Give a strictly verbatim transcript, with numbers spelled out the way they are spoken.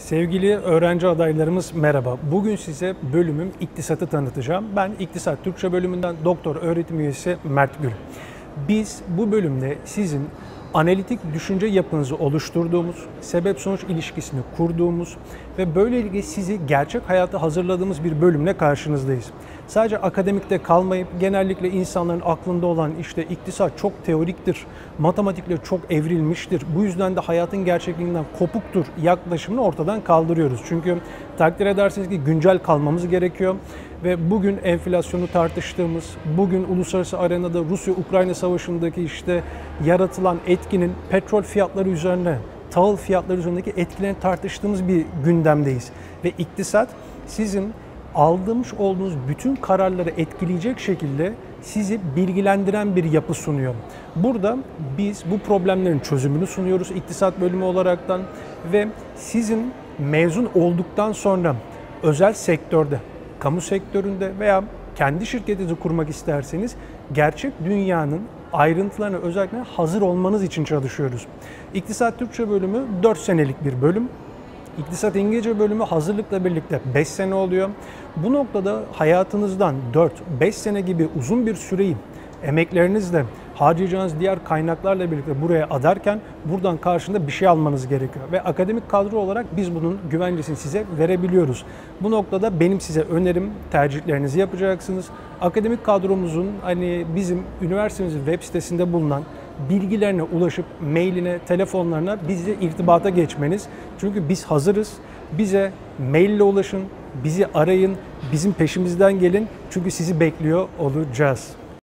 Sevgili öğrenci adaylarımız merhaba. Bugün size bölümüm İktisat'ı tanıtacağım. Ben İktisat Türkçe bölümünden doktor öğretim üyesi Mert Gül. Biz bu bölümde sizin analitik düşünce yapınızı oluşturduğumuz, sebep-sonuç ilişkisini kurduğumuz ve böylelikle sizi gerçek hayata hazırladığımız bir bölümle karşınızdayız. Sadece akademikte kalmayıp genellikle insanların aklında olan işte iktisat çok teoriktir, matematikle çok evrilmiştir, bu yüzden de hayatın gerçekliğinden kopuktur yaklaşımını ortadan kaldırıyoruz. Çünkü takdir edersiniz ki güncel kalmamız gerekiyor ve bugün enflasyonu tartıştığımız, bugün uluslararası arenada Rusya-Ukrayna savaşındaki işte yaratılan etkinin petrol fiyatları üzerine, tahıl fiyatları üzerindeki etkilerini tartıştığımız bir gündemdeyiz. Ve iktisat sizin aldırmış olduğunuz bütün kararları etkileyecek şekilde sizi bilgilendiren bir yapı sunuyor. Burada biz bu problemlerin çözümünü sunuyoruz iktisat bölümü olaraktan ve sizin mezun olduktan sonra özel sektörde, kamu sektöründe veya kendi şirketinizi kurmak isterseniz gerçek dünyanın ayrıntılarına özellikle hazır olmanız için çalışıyoruz. İktisat Türkçe bölümü dört senelik bir bölüm. İktisat İngilizce bölümü hazırlıkla birlikte beş sene oluyor. Bu noktada hayatınızdan dört beş sene gibi uzun bir süreyi emeklerinizle, harcayacağınız diğer kaynaklarla birlikte buraya adarken buradan karşında bir şey almanız gerekiyor. Ve akademik kadro olarak biz bunun güvencesini size verebiliyoruz. Bu noktada benim size önerim, tercihlerinizi yapacaksınız. Akademik kadromuzun hani bizim üniversitemizin web sitesinde bulunan bilgilerine ulaşıp mailine, telefonlarına bizle irtibata geçmeniz. Çünkü biz hazırız. Bize maille ulaşın, bizi arayın, bizim peşimizden gelin. Çünkü sizi bekliyor olacağız.